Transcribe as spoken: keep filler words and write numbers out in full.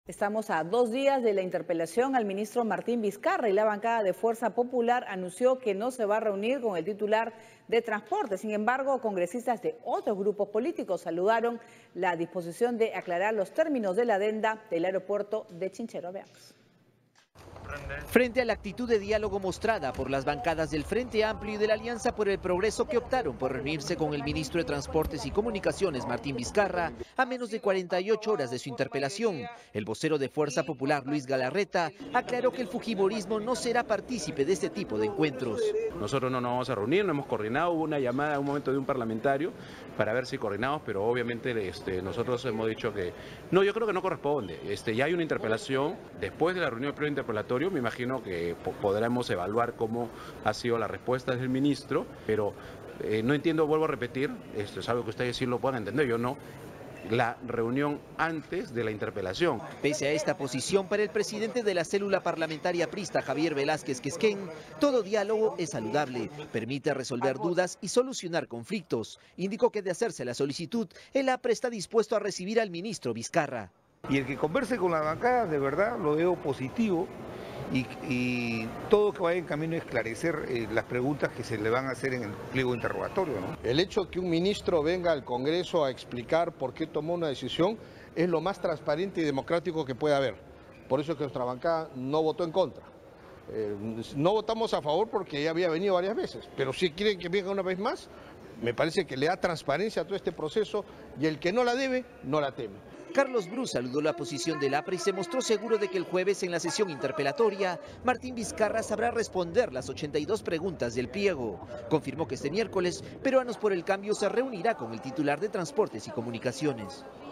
Estamos a dos días de la interpelación al ministro Martín Vizcarra y la bancada de Fuerza Popular anunció que no se va a reunir con el titular de Transporte. Sin embargo, congresistas de otros grupos políticos saludaron la disposición de aclarar los términos de la adenda del aeropuerto de Chinchero. Veamos. Frente a la actitud de diálogo mostrada por las bancadas del Frente Amplio y de la Alianza por el Progreso, que optaron por reunirse con el ministro de Transportes y Comunicaciones, Martín Vizcarra, a menos de cuarenta y ocho horas de su interpelación, el vocero de Fuerza Popular, Luis Galarreta, aclaró que el fujimorismo no será partícipe de este tipo de encuentros. Nosotros no nos vamos a reunir, no hemos coordinado, hubo una llamada en un momento de un parlamentario para ver si coordinamos, pero obviamente este, nosotros hemos dicho que no, yo creo que no corresponde. Este, ya hay una interpelación, después de la reunión del pleno interpelatorio, me imagino que podremos evaluar cómo ha sido la respuesta del ministro, pero eh, no entiendo, vuelvo a repetir, esto es algo que ustedes sí lo puedan entender, yo no, la reunión antes de la interpelación. Pese a esta posición, para el presidente de la célula parlamentaria prista, Javier Velázquez Quesquén, todo diálogo es saludable, permite resolver dudas y solucionar conflictos. Indicó que de hacerse la solicitud, el A P R E está dispuesto a recibir al ministro Vizcarra. Y el que converse con la bancada, de verdad, lo veo positivo. Y, y todo que vaya en camino a esclarecer eh, las preguntas que se le van a hacer en el pliego interrogatorio, ¿no? El hecho de que un ministro venga al Congreso a explicar por qué tomó una decisión es lo más transparente y democrático que puede haber. Por eso es que nuestra bancada no votó en contra. Eh, no votamos a favor porque ya había venido varias veces, pero si quieren que venga una vez más, me parece que le da transparencia a todo este proceso y el que no la debe, no la teme. Carlos Bru saludó la posición del A P R E y se mostró seguro de que el jueves en la sesión interpelatoria, Martín Vizcarra sabrá responder las ochenta y dos preguntas del pliego. Confirmó que este miércoles, Peruanos por el Cambio se reunirá con el titular de Transportes y Comunicaciones.